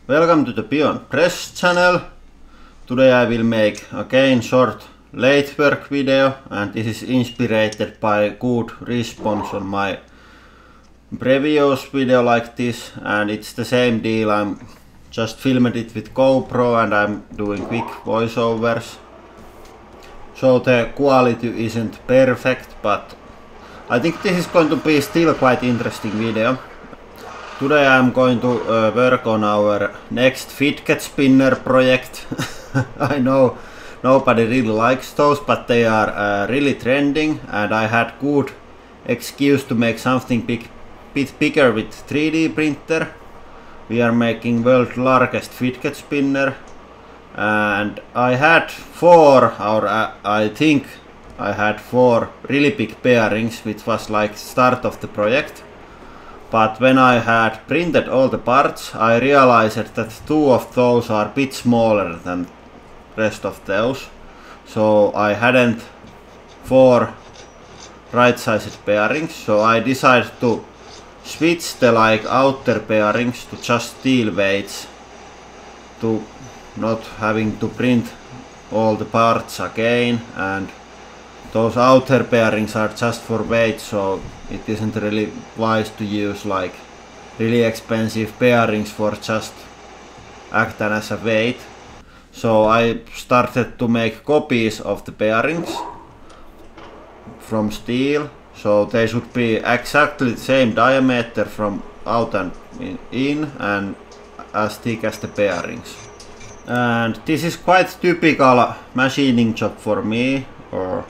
Welcome to the Beyond Press channel. Today I will make again short lathe work video, and this is inspired by good response on my previous video like this, and it's the same deal. I'm just filmed it with GoPro and I'm doing quick voiceovers. So the quality isn't perfect, but I think this is going to be still quite interesting video. Today I'm going to work on our next Fidget spinner project. I know nobody really likes those, but they are really trending, and I had good excuse to make something bit bigger with 3D printer. We are making world's largest Fidget spinner, and I had I think I had four really big bearings, which was like start of the project. But when I had printed all the parts, I realized that two of those are a bit smaller than rest of those. So I hadn't four right-sized bearings, so I decided to switch the outer bearings to just steel weights, to not having to print all the parts again, and those outer bearings are just for weight, so it isn't really wise to use really expensive bearings for just acting as a weight. So I started to make copies of the bearings from steel, so they should be exactly the same diameter from out and in, and as thick as the bearings. And this is quite typical machining job for me, or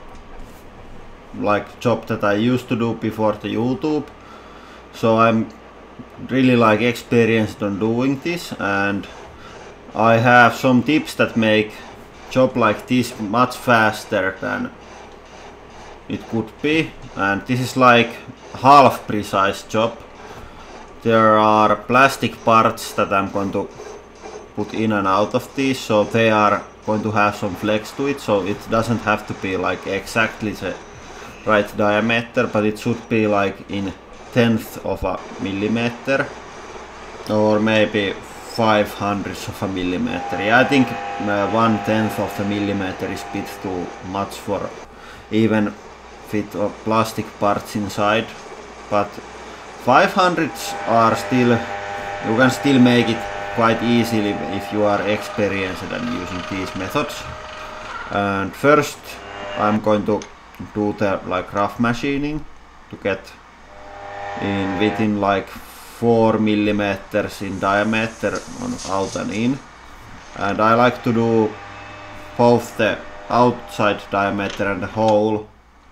job that I used to do before the YouTube. So I'm really experienced on doing this, and I have some tips that make job like this much faster than it could be. And this is half precise job. There are plastic parts that I'm going to put in and out of these, so they are going to have some flex to it, so it doesn't have to be exactly the right diameter, but it should be in tenth of a millimeter, or maybe 500ths of a millimeter. Yeah, I think 1/10 of a millimeter is a bit too much for even fit plastic parts inside, but 500ths are still, you can still make it quite easily if you are experienced and using these methods. And first I'm going to do the rough machining to get in within 4 millimeters in diameter on out and in, and I like to do both the outside diameter and the hole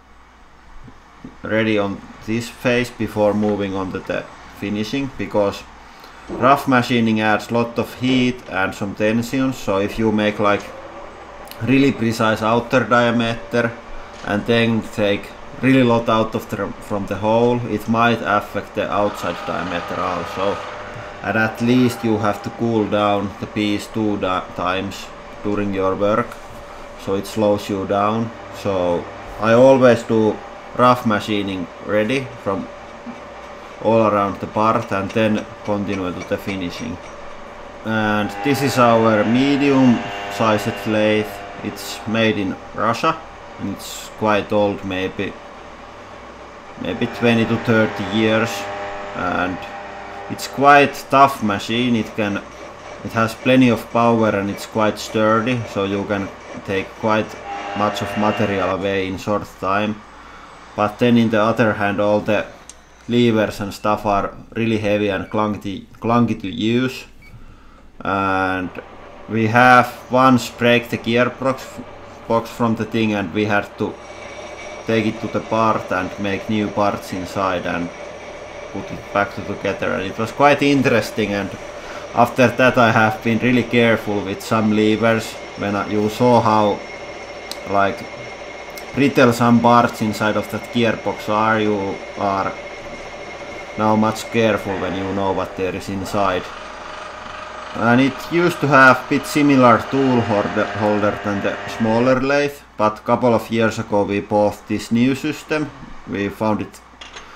ready on this phase before moving on to the finishing, because rough machining adds a lot of heat and some tension. So if you make really precise outer diameter and then take really lot out of from the hole, it might affect the outside diameter also. And at least you have to cool down the piece 2 times during your work, so it slows you down. So I always do rough machining ready from all around the part, and then continue to the finishing. And this is our medium sized lathe. It's made in Russia, and it's quite old, maybe 20 to 30 years, and it's quite tough machine. It has plenty of power, and it's quite sturdy, so you can take quite much of material away in short time. But then in the other hand, all the levers and stuff are really heavy and clunky to use, and we have once break the gearbox from the thing, and we had to take it to the part and make new parts inside and put it back together, and it was quite interesting. And after that I have been really careful with some levers. When you saw how brittle some parts inside of that gearbox are, you are now much careful when you know what there is inside. And it used to have a bit similar tool holder than the smaller lathe, but a couple of years ago we bought this new system. We found it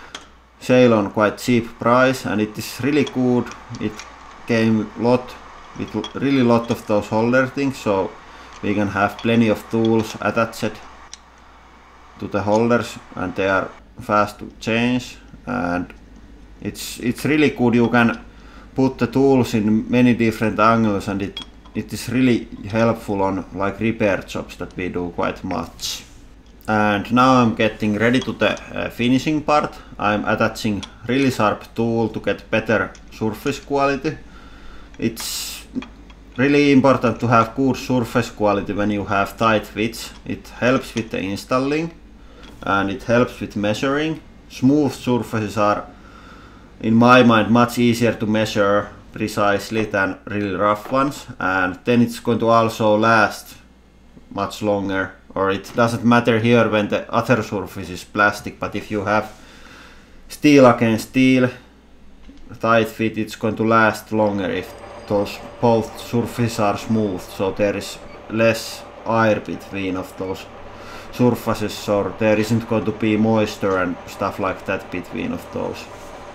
sale on quite cheap price, and it is really good. It came a lot with really lot of those holder things, so we can have plenty of tools attached to the holders, and they are fast to change, and it's really good. You can put the tools in many different angles, and it is really helpful on like repair jobs that we do quite much. And now I'm getting ready to the finishing part. I'm attaching really sharp tool to get better surface quality. It's really important to have good surface quality when you have tight fits. It helps with the installing and it helps with measuring. Smooth surfaces are, in my mind, much easier to measure precisely than really rough ones, and then it's going to also last much longer. Or it doesn't matter here when the other surface is plastic, but if you have steel against steel tight fit, it's going to last longer if those both surfaces are smooth, so there is less air between of those surfaces, so there isn't going to be moisture and stuff like that between of those.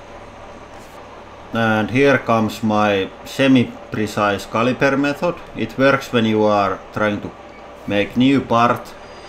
And here comes my semi-precise caliper method. It works when you are trying to make new part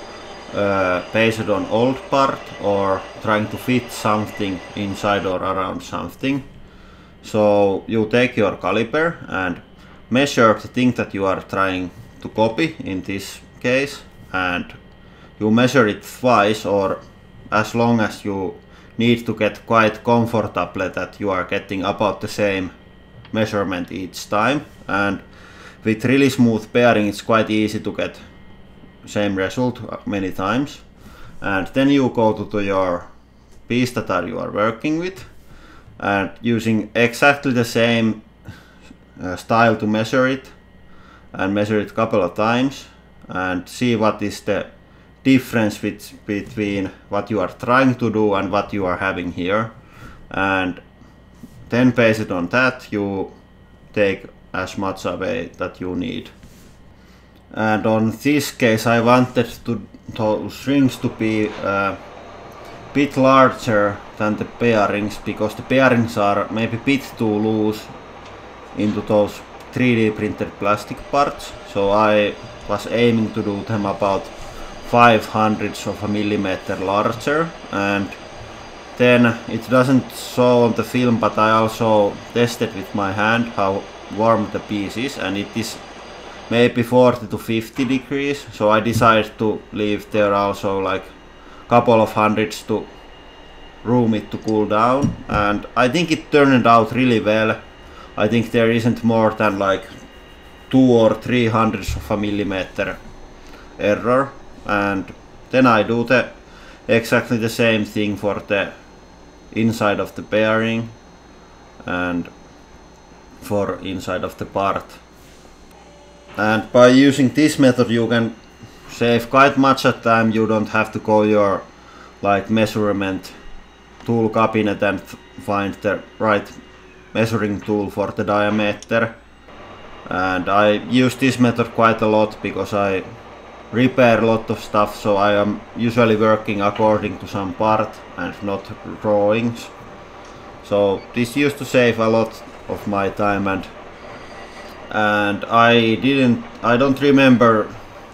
based on old part, or trying to fit something inside or around something. So you take your caliper and measure the thing that you are trying to copy, in this case, and you measure it twice, or as long as you need to get quite comfortable that you are getting about the same measurement each time. And with really smooth bearing, it's quite easy to get same result many times. And then you go to your piece that you are working with, and using exactly the same style to measure it, and measure it a couple of times and see what is the difference between what you are trying to do and what you are having here. And then based on that, you take as much away that you need. And on this case, I wanted those rings to be a bit larger than the bearings, because the bearings are maybe a bit too loose into those 3D printed plastic parts. So I was aiming to do them about 0.05 of a millimeter larger. And then it doesn't show on the film, but I also tested with my hand how warm the piece is, and it is maybe 40 to 50 degrees, so I decided to leave there also like couple of hundreds to room it to cool down, and I think it turned out really well. I think there isn't more than like 2 or 3 hundredths of a millimeter error, and then I do exactly the same thing for the inside of the bearing and for inside of the part. And by using this method, you can save quite much of time. You don't have to go your like measurement tool cabinet and find the right measuring tool for the diameter. And I use this method quite a lot because I repair a lot of stuff, so I am usually working according to some part and not drawings. So this used to save a lot of my time, and I don't remember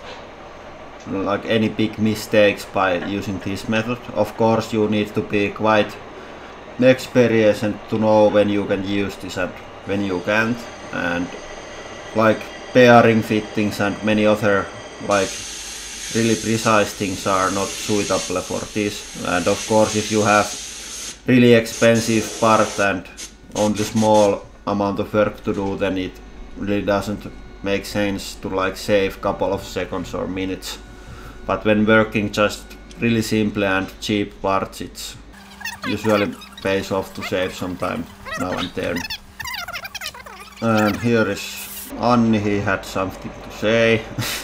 like any big mistakes by using this method. Of course, you need to be quite experienced to know when you can use this and when you can't, and like bearing fittings and many other like really precise things are not suitable for this. And of course, if you have really expensive part and only small amount of work to do, then it really doesn't make sense to like save couple of seconds or minutes. But when working just really simple and cheap parts, it's usually pays off to save some time now and then. And here is Anni, he had something to say.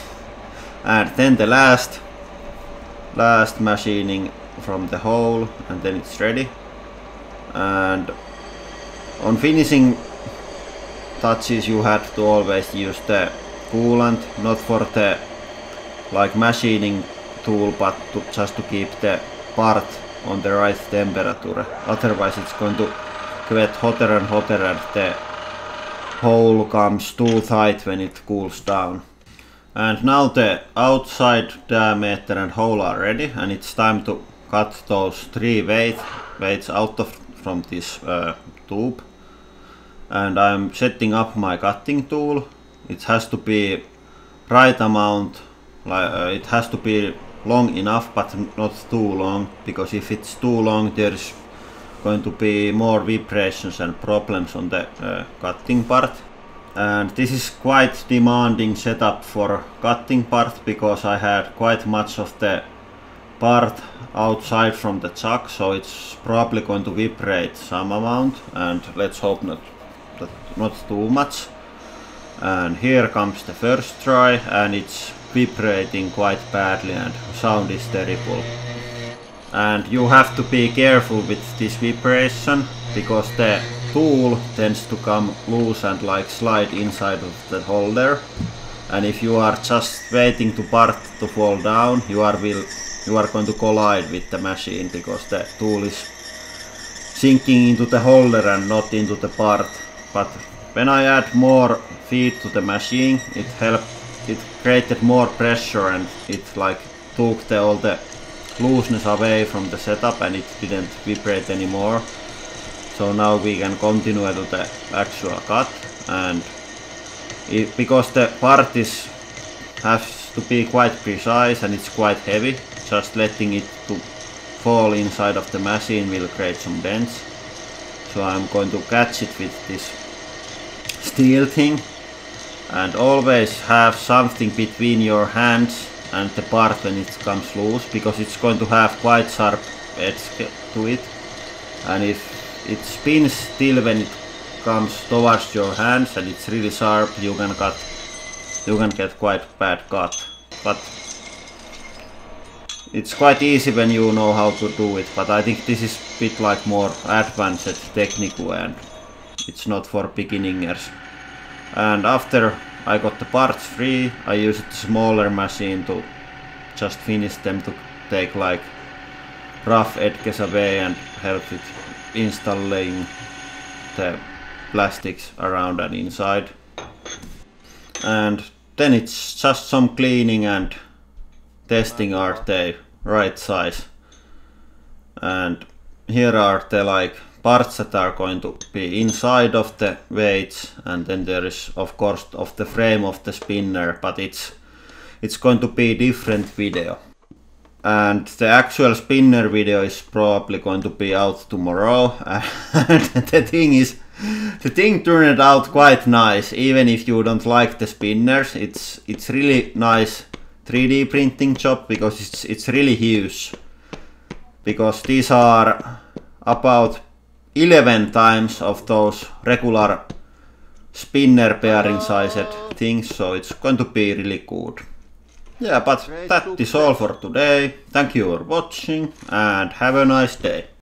And then the last machining from the hole, and then it's ready. And on finishing touches, you had to always use the coolant, not for the like machining tool, but just to keep the part on the right temperature. Otherwise it's going to get hotter and hotter, and the hole comes too tight when it cools down. And now the outside diameter and hole are ready, and it's time to cut those 3 weights out from this tube. And I'm setting up my cutting tool. It has to be right amount, it has to be long enough but not too long, because if it's too long there's going to be more vibrations and problems on the cutting part. And this is quite demanding setup for cutting part, because I had quite much of the part outside from the chuck, so it's probably going to vibrate some amount, and let's hope not too much. And here comes the first try, and it's vibrating quite badly and sound is terrible. And you have to be careful with this vibration, because the tool tends to come loose and like slide inside of the holder, and if you are just waiting to part to fall down, you are going to collide with the machine, because the tool is sinking into the holder and not into the part. But when I add more feed to the machine, it created more pressure, and it like took all the looseness away from the setup, and it didn't vibrate anymore. So now we can continue to the actual cut, and because the part has to be quite precise and it's quite heavy, just letting it to fall inside of the machine will create some dents. So I'm going to catch it with this steel thing, and always have something between your hands and the part when it comes loose, because it's going to have quite sharp edge to it, and if it spins still when it comes towards your hands and it's really sharp, you can get quite bad cut. But it's quite easy when you know how to do it, but I think this is a bit like more advanced technique, and it's not for beginners. And after I got the parts free, I used a smaller machine to just finish them, to take like rough edges away and help with installing the plastics around and inside. And then it's just some cleaning and testing, are they right size. And here are the like parts that are going to be inside of the weights, and then there is of course of the frame of the spinner, but it's going to be different video. And the actual spinner video is probably going to be out tomorrow. And the thing turned out quite nice, even if you don't like the spinners. It's really nice 3D printing job, because it's really huge. Because these are about 11 times of those regular spinner bearing sized things, so it's going to be really good. Yeah, but that is all for today. Thank you for watching and have a nice day.